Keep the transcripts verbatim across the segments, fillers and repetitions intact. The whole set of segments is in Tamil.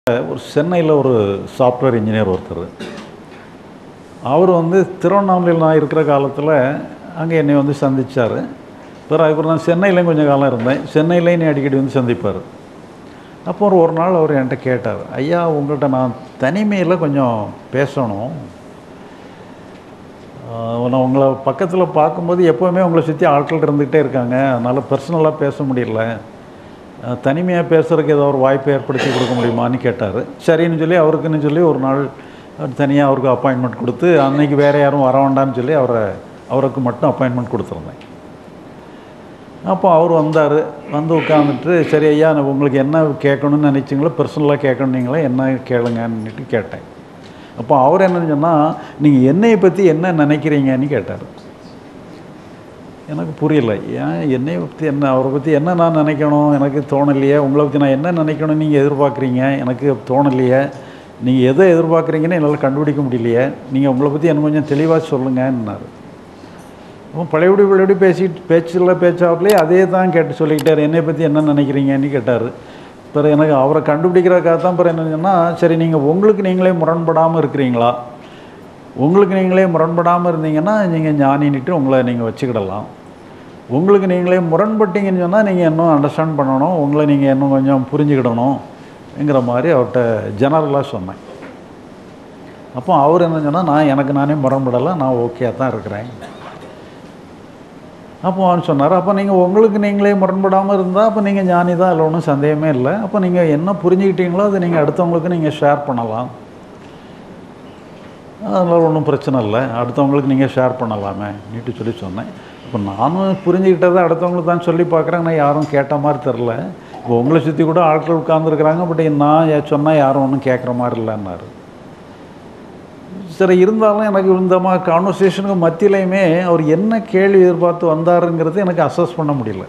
ஒரு சென்னையில் ஒரு சாஃப்ட்வேர் இன்ஜினியர் ஒருத்தர். அவர் வந்து திருவண்ணாமலையில் நான் இருக்கிற காலத்தில் அங்கே என்னை வந்து சந்தித்தார். பிறகு அதுக்கப்புறம் நான் சென்னையிலையும் கொஞ்சம் காலம் இருந்தேன். சென்னையிலையும் என்னை அடிக்கடி வந்து சந்திப்பார். அப்போ ஒரு ஒரு நாள் அவர் என்கிட்ட கேட்டார், ஐயா உங்கள்கிட்ட நான் தனிமையில் கொஞ்சம் பேசணும். நான் உங்களை பக்கத்தில் பார்க்கும்போது எப்போவுமே உங்களை சுற்றி ஆட்கள் இருந்துக்கிட்டே இருக்காங்க, அதனால் பர்சனலாக பேச முடியல, தனிமையாக பேசுகிறதுக்கு ஏதோ ஒரு வாய்ப்பை ஏற்படுத்தி கொடுக்க முடியுமான்னு கேட்டார். சரின்னு சொல்லி அவருக்குன்னு சொல்லி ஒரு நாள் தனியாக அவருக்கு அப்பாயின்மெண்ட் கொடுத்து, அன்றைக்கி வேறு யாரும் வர வேண்டாம்னு சொல்லி அவரை அவருக்கு மட்டும் அப்பாயின்மெண்ட் கொடுத்துருந்தேன். அப்போ அவர் வந்தார். வந்து உட்காந்துட்டு, சரி ஐயா உங்களுக்கு என்ன கேட்கணும்னு நினச்சிங்களோ, பர்சனலாக கேட்கணுன்னீங்களே, என்ன கேளுங்கன்னுட்டு கேட்டேன். அப்போ அவர் என்னன்னு சொன்னால், நீங்கள் என்னையை பற்றி என்ன நினைக்கிறீங்கன்னு கேட்டார். எனக்கு புரியலை. ஏன் என்னையை பற்றி என்ன, அவரை பற்றி என்ன நான் நினைக்கணும், எனக்கு தோணலையே. உங்களை பற்றி நான் என்ன நினைக்கணும்னு நீங்கள் எதிர்பார்க்குறீங்க, எனக்கு தோணலையே. நீங்கள் எதை எதிர்பார்க்குறீங்கன்னு என்னால் கண்டுபிடிக்க முடியலையே. நீங்கள் உங்களை பற்றி என்ன கொஞ்சம் தெளிவாக சொல்லுங்கன்னாரு. அப்போ பழையபடி பழையபடி பேசிட்டு பேச்சில் பேச்சாப்புலேயே அதே தான் கேட்டு சொல்லிக்கிட்டார். என்னை பற்றி என்ன நினைக்கிறீங்கன்னு கேட்டார். பிறகு எனக்கு அவரை கண்டுபிடிக்கிறதுக்காக தான் பிறகு என்ன சொன்னால், சரி நீங்கள் உங்களுக்கு நீங்களே முரண்படாமல் இருக்கிறீங்களா, உங்களுக்கு நீங்களே முரண்படாமல் இருந்தீங்கன்னா நீங்கள் ஞானின்ட்டு உங்களை நீங்கள் வச்சுக்கிடலாம். உங்களுக்கு நீங்களே முரண்பட்டீங்கன்னு சொன்னால் நீங்கள் இன்னும் அண்டர்ஸ்டாண்ட் பண்ணணும், உங்களை நீங்கள் இன்னும் கொஞ்சம் புரிஞ்சுக்கிடணுங்கிற மாதிரி அவர்கிட்ட ஜெனரலாக சொன்னேன். அப்போ அவர் என்ன சொன்னால், நான் எனக்கு நானே முரண்படலை, நான் ஓகே தான் இருக்கிறேன். அப்போ அவன் சொன்னார், அப்போ நீங்கள் உங்களுக்கு நீங்களே முரண்படாமல் இருந்தால் அப்போ நீங்கள் ஞானி தான், அதில் ஒன்றும் சந்தேகமே இல்லை. அப்போ நீங்கள் என்ன புரிஞ்சுக்கிட்டீங்களோ அதை நீங்கள் அடுத்தவங்களுக்கு நீங்கள் ஷேர் பண்ணலாம், அதனால் ஒன்றும் பிரச்சனை இல்லை, அடுத்தவங்களுக்கு நீங்கள் ஷேர் பண்ணலாமே நீட்டு சொல்லி சொன்னேன். இப்போ நானும் புரிஞ்சுக்கிட்டதை அடுத்தவங்களுக்கு தான் சொல்லி பார்க்குறேன். நான் யாரும் கேட்ட மாதிரி தெரில. இப்போ உங்களை சுற்றி கூட ஆட்கள் உட்காந்துருக்குறாங்க, பட் நான் சொன்னால் யாரும் ஒன்றும் கேட்குற மாதிரி இல்லைன்னாரு. சரி, இருந்தாலும் எனக்கு இந்த மாதிரி கான்வர்சேஷனுக்கு மத்தியிலையுமே அவர் என்ன கேள்வி எதிர்பார்த்து வந்தாருங்கிறது எனக்கு அசஸ் பண்ண முடியல.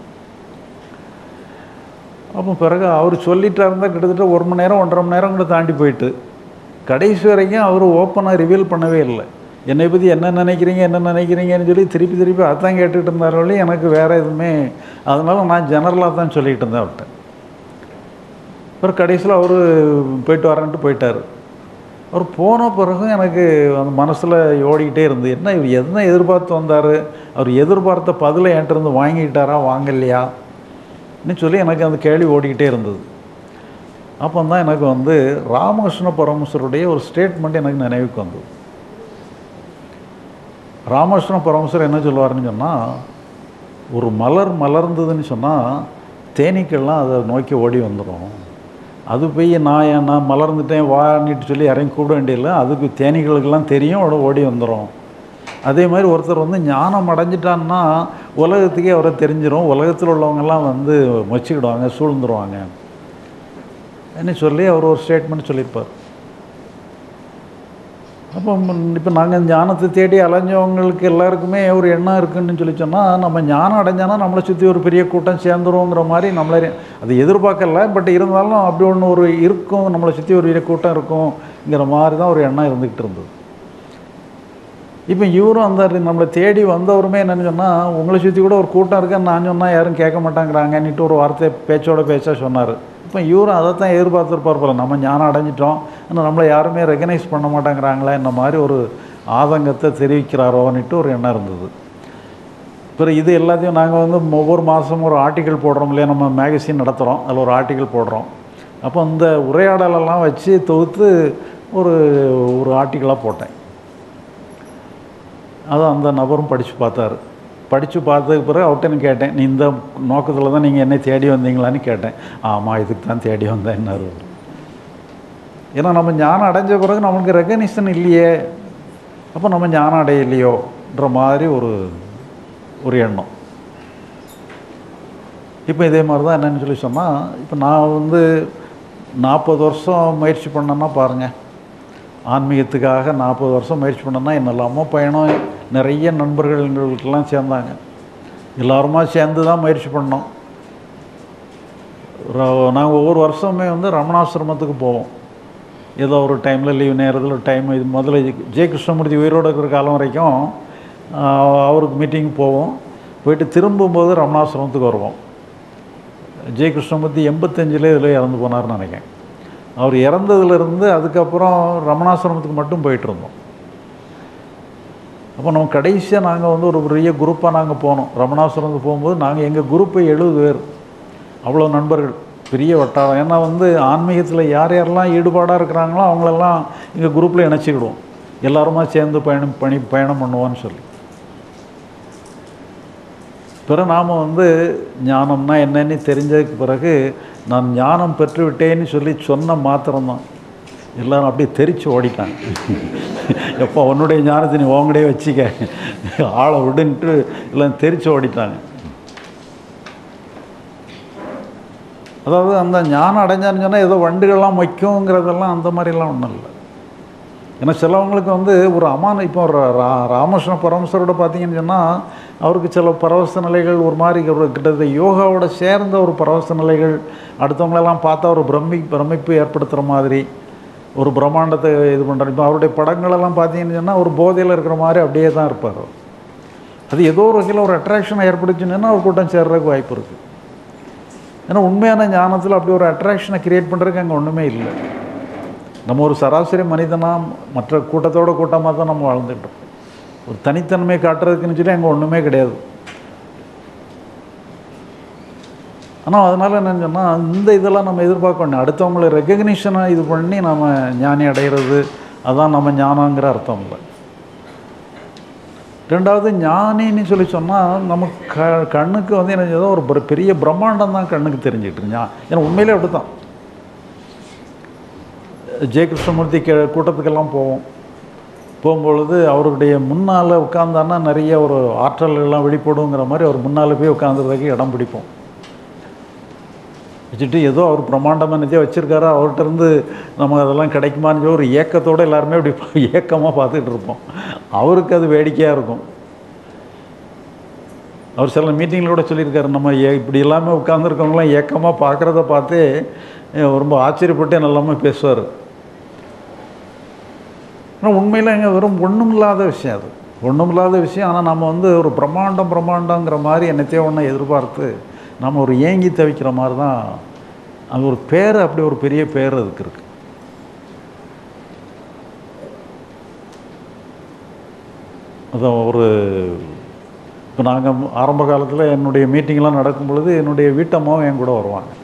அப்போ பிறகு அவர் சொல்லிட்டு இருந்தால் கிட்டத்தட்ட ஒரு மணி நேரம் ஒன்றரை மணி நேரம் கூட தாண்டி போயிட்டு, கடைசி வரைக்கும் அவர் ஓப்பனாக ரிவீல் பண்ணவே இல்லை. என்னை பற்றி என்ன நினைக்கிறீங்க என்ன நினைக்கிறீங்கன்னு சொல்லி திருப்பி திருப்பி அதான் கேட்டுகிட்டு இருந்தாரோலே, எனக்கு வேறு எதுவுமே. அதனால் நான் ஜெனரலாக தான் சொல்லிகிட்டு இருந்தேன் அவர்கிட்ட. அப்புறம் கடைசியில் அவர் போயிட்டு வரேன்ட்டு போயிட்டார். அவர் போன பிறகும் எனக்கு அந்த மனசில் ஓடிக்கிட்டே இருந்து, என்ன இவர் என்ன எதிர்பார்த்து வந்தார், அவர் எதிர்பார்த்த பதிலை என்கிட்ட இருந்து வாங்கிக்கிட்டாரா வாங்கலையான்னு சொல்லி எனக்கு அந்த கேள்வி ஓடிக்கிட்டே இருந்தது. அப்போ தான் எனக்கு வந்து ராமகிருஷ்ண பரமஹம்சருடைய ஒரு ஸ்டேட்மெண்ட் எனக்கு நினைவுக்கு வந்தது. ராமகிருஷ்ண பரமஹம்சர் என்ன சொல்லுவார்னு சொன்னால், ஒரு மலர் மலர்ந்ததுன்னு சொன்னால் தேனீக்கள்லாம் அதை நோக்கி ஓடி வந்துடும். அது போய் நான் நான் மலர்ந்துட்டேன் வான்னிட்டு சொல்லி இறங்கி கூப்பிட வேண்டியதில்லை, அதுக்கு தேனீகளுக்கெல்லாம் தெரியும், அவட ஓடி வந்துடும். அதே மாதிரி ஒருத்தர் வந்து ஞானம் அடைஞ்சிட்டான்னா உலகத்துக்கே அவரை தெரிஞ்சிடும், உலகத்தில் உள்ளவங்கெல்லாம் வந்து மொச்சிக்கிடுவாங்க, சூழ்ந்துருவாங்க என்ன சொல்லி அவர் ஒரு ஸ்டேட்மெண்ட் சொல்லியிருப்பார். அப்போ இப்போ நாங்கள் ஞானத்தை தேடி அலைஞ்சவங்களுக்கு எல்லாருக்குமே ஒரு எண்ணம் இருக்குதுன்னு சொல்லி சொன்னால், நம்ம ஞானம் அடைஞ்சானா நம்மளை சுற்றி ஒரு பெரிய கூட்டம் சேர்ந்துருவோங்கிற மாதிரி நம்மளே அது எதிர்பார்க்கல. பட் இருந்தாலும் அப்படி ஒன்று ஒரு இருக்கும், நம்மளை சுற்றி ஒரு பெரிய கூட்டம் இருக்குங்கிற மாதிரி தான் ஒரு எண்ணம் இருந்துக்கிட்டு இருந்தது. இப்போ இவரும் அந்த நம்மளை தேடி வந்தவருமே என்னென்னு சொன்னால், உங்களை சுற்றி கூட ஒரு கூட்டம் இருக்குன்னு நான் சொன்னால் யாரும் கேட்க மாட்டாங்கிறாங்கன்னுட்டு ஒரு வார்த்தை பேச்சோட பேச்சா சொன்னார். இப்போ இவரும் அதை தான் எதிர்பார்த்துருப்பார் போல, நம்ம ஞானம் அடைஞ்சிட்டோம் ஆனால் நம்மளை யாருமே ரெகனைஸ் பண்ண மாட்டேங்கிறாங்களே இந்த மாதிரி ஒரு ஆதங்கத்தை தெரிவிக்கிறாரோன்னுட்டு ஒரு எண்ணம் இருந்தது. பிறகு இது எல்லாத்தையும் நாங்கள் வந்து ஒவ்வொரு மாதமும் ஒரு ஆர்டிக்கல் போடுறோம் இல்லையா, நம்ம மேகசின் நடத்துகிறோம், அதில் ஒரு ஆர்டிக்கல் போடுறோம். அப்போ அந்த உரையாடலெல்லாம் வச்சு தொகுத்து ஒரு ஒரு ஆர்டிக்கலாக போட்டேன். அதை அந்த நபரும் படித்து பார்த்தாரு. படித்து பார்த்ததுக்கு பிறகு அவர்கிட்ட நான் கேட்டேன், நீ இந்த நோக்கத்தில் தான் நீங்கள் என்னை தேடி வந்தீங்களான்னு கேட்டேன். ஆமாம், இதுக்கு தான் தேடி வந்தேன்னாரு. ஏன்னா நம்ம ஞானம் அடைஞ்ச பிறகு நம்மளுக்கு ரெகனிஷன் இல்லையே, அப்போ நம்ம ஞானம் அடையலையோன்ற மாதிரி ஒரு ஒரு எண்ணம். இப்போ இதே மாதிரி தான் என்னென்னு சொல்லி சொன்னால், இப்போ நான் வந்து நாற்பது வருஷம் முயற்சி பண்ணேன்னா பாருங்கள், ஆன்மீகத்துக்காக நாற்பது வருஷம் முயற்சி பண்ணேன்னா என்னெல்லாமோ பயணம், நிறைய நண்பர்கள் எங்களுக்கெல்லாம் சேர்ந்தாங்க, எல்லோருமா சேர்ந்து தான் முயற்சி பண்ணோம். நாங்கள் ஒவ்வொரு வருஷமே வந்து ரமணாசிரமத்துக்கு போவோம். ஏதோ ஒரு டைமில் லீவ் நேரத்தில் ஒரு டைம், இது முதல்ல ஜெய கிருஷ்ணமூர்த்தி உயிரோடு இருக்கிற காலம் வரைக்கும் அவருக்கு மீட்டிங் போவோம். போயிட்டு திரும்பும்போது ரமணாசிரமத்துக்கு வருவோம். ஜெய கிருஷ்ணமூர்த்தி எண்பத்தஞ்சில் இதில் இறந்து போனார்னு நினைக்கிறேன். அவர் இறந்ததுலேருந்து அதுக்கப்புறம் ரமணாசிரமத்துக்கு மட்டும் போயிட்டுருந்தோம். அப்போ நம்ம கடைசியாக நாங்கள் வந்து ஒரு பெரிய குரூப்பாக நாங்கள் போனோம். ரமணாசிரமத்துக்கு போகும்போது நாங்கள் எங்கள் குரூப்பை எழுபது பேர், அவ்வளோ நண்பர்கள், பெரிய வட்டாரம். ஏன்னா வந்து ஆன்மீகத்தில் யார் யாரெல்லாம் ஈடுபாடாக இருக்கிறாங்களோ அவங்களெல்லாம் எங்கள் குரூப்பில் இணைச்சிக்கிடுவோம், எல்லாருமா சேர்ந்து பயணம் பணி பயணம் பண்ணுவோன்னு சொல்லி. பிறகு நாம் வந்து ஞானம்னா என்னன்னு தெரிஞ்சதுக்கு பிறகு நான் ஞானம் பெற்றுவிட்டேன்னு சொல்லி சொன்ன மாத்திரம்தான் எல்லோரும் அப்படியே தெரிச்சு ஓடிட்டாங்க. எப்போ உன்னுடைய ஞானத்தை நீ உங்கடையே வச்சுக்க, ஆளை விடுன்ட்டு எல்லாம் தெரிச்சு ஓடிட்டாங்க. அதாவது அந்த ஞானம் அடைஞ்சான்னு சொன்னால் ஏதோ வண்டுகள்லாம் வைக்குங்கிறதெல்லாம் அந்த மாதிரிலாம் ஒன்றும் இல்லை. ஏன்னா சிலவங்களுக்கு வந்து ஒரு அமான இப்போ ஒரு ரா ராமகிருஷ்ண பரமசரோட பார்த்தீங்கன்னு சொன்னால் அவருக்கு சில பரவச நிலைகள் ஒரு மாதிரி ஒரு கிட்டத்தட்ட யோகாவோட சேர்ந்த ஒரு பரவச நிலைகள், அடுத்தவங்களெல்லாம் பார்த்தா ஒரு பிரமி பிரமிப்பு ஏற்படுத்துகிற மாதிரி ஒரு பிரம்மாண்டத்தை இது பண்ணுறாரு. இப்போ அவருடைய படங்களெல்லாம் பார்த்தீங்கன்னு சொன்னால் ஒரு போதையில் இருக்கிற மாதிரி அப்படியே தான் இருப்பார். அது ஏதோ ஒரு வகையில் ஒரு அட்ராக்ஷனை ஏற்படுச்சுன்னா ஒரு கூட்டம் சேர்றதுக்கு வாய்ப்பு இருக்குது. ஏன்னா உண்மையான ஞானத்தில் அப்படி ஒரு அட்ராக்ஷனை க்ரியேட் பண்ணுறதுக்கு அங்கே ஒன்றுமே இல்லை. நம்ம ஒரு சராசரி மனிதனாக மற்ற கூட்டத்தோட கூட்டமாக தான் நம்ம வாழ்ந்துட்டோம். ஒரு தனித்தன்மை காட்டுறதுக்குன்னு சொல்லி அங்கே ஒன்றுமே கிடையாது. ஆனால் அதனால் என்னென்னு சொன்னால் இந்த இதெல்லாம் நம்ம எதிர்பார்க்க வேண்டாம். அடுத்தவங்களை ரெக்கக்னிஷனை இது பண்ணி நம்ம ஞானி அடைகிறது, அதான் நம்ம ஞானங்கிற அர்த்தம் இல்லை. ரெண்டாவது ஞானின்னு சொல்லி சொன்னால் நம்ம க கண்ணுக்கு வந்து என்ன ஏதோ ஒரு பெரிய பிரம்மாண்டம் தான் கண்ணுக்கு தெரிஞ்சுக்கிட்டு ஞா ஏன்னா உண்மையிலே அப்படி தான். ஜெய கிருஷ்ணமூர்த்தி கே கூட்டத்துக்கெல்லாம் போவோம். போகும்பொழுது அவருடைய முன்னால் உட்காந்தான்னா நிறைய ஒரு ஆற்றல்கள்லாம் வெளிப்படுங்கிற மாதிரி அவர் முன்னால் போய் உட்காந்துறதுக்கு இடம் பிடிப்போம். வச்சுட்டு ஏதோ அவர் பிரம்மாண்டமாக நிச்சய வச்சுருக்காரு, அவர்கிட்ட இருந்து நமக்கு அதெல்லாம் கிடைக்குமான்னு சொல்லி ஒரு ஏக்கத்தோடு எல்லாருமே இப்படி ஏக்கமாக பார்த்துக்கிட்டு இருப்போம். அவருக்கு அது வேடிக்கையாக இருக்கும். அவர் சில மீட்டிங்கில் கூட சொல்லியிருக்காரு, நம்ம ஏ இப்படி எல்லாமே உட்காந்துருக்கவங்களாம் ஏக்கமாக பார்க்குறத பார்த்தே ரொம்ப ஆச்சரியப்பட்டு நல்லாமே பேசுவார். ஆனால் உண்மையில் எங்கே வெறும் ஒன்றும் இல்லாத விஷயம், அது ஒன்றும் இல்லாத விஷயம். ஆனால் நம்ம வந்து ஒரு பிரம்மாண்டம் பிரம்மாண்டங்கிற மாதிரி என்னத்தையோ ஒன்று எதிர்பார்த்து நம்ம ஒரு ஏங்கி தவிக்கிற மாதிரி தான். அது ஒரு பேர், அப்படி ஒரு பெரிய பேர் அதுக்கு இருக்குது. அதான் ஒரு இப்போ நாங்கள் ஆரம்ப காலத்தில் என்னுடைய மீட்டிங்லாம் நடக்கும் பொழுது என்னுடைய வீட்டம்மாவும் என் கூட வருவாங்க.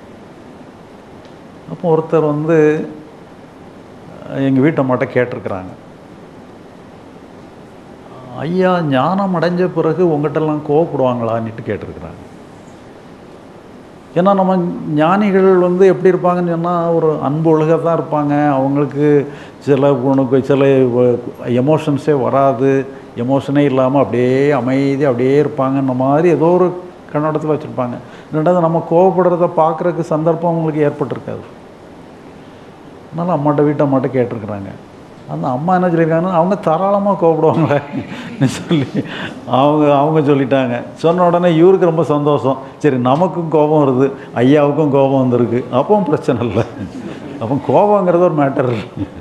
அப்போ ஒருத்தர் வந்து எங்கள் வீட்டம்மாட்ட கேட்டிருக்கிறாங்க, ஐயா ஞானம் அடைஞ்ச பிறகு உங்கள்கிட்டலாம் கோவப்படுவாங்களான்னுட்டு கேட்டிருக்கிறாங்க. ஏன்னா நம்ம ஞானிகள் வந்து எப்படி இருப்பாங்கன்னு சொன்னால் ஒரு அன்பு ஒழுக தான் இருப்பாங்க. அவங்களுக்கு சில உனக்கு சில எமோஷன்ஸே வராது, எமோஷனே இல்லாமல் அப்படியே அமைதி அப்படியே இருப்பாங்கன்ற மாதிரி ஏதோ ஒரு கண்ணோட்டத்தில் வச்சுருப்பாங்க. ரெண்டாவது நம்ம கோவப்படுறத பார்க்குறதுக்கு சந்தர்ப்பம் அவங்களுக்கு ஏற்பட்டிருக்காது. அதனால் அம்மாட்ட வீட்டு அம்மாட்ட கேட்டிருக்கிறாங்க. அந்த அம்மா என்ன சொல்லியிருக்காங்கன்னா, அவங்க தாராளமாக கோவப்படுவாங்களேன்னு சொல்லி அவங்க அவங்க சொல்லிட்டாங்க. சொன்ன உடனே இவருக்கு ரொம்ப சந்தோஷம். சரி நமக்கும் கோபம் வருது, ஐயாவுக்கும் கோபம் வந்திருக்கு, அப்பவும் பிரச்சனை இல்லை. அப்போ கோபங்கிறது ஒரு மேட்டர்.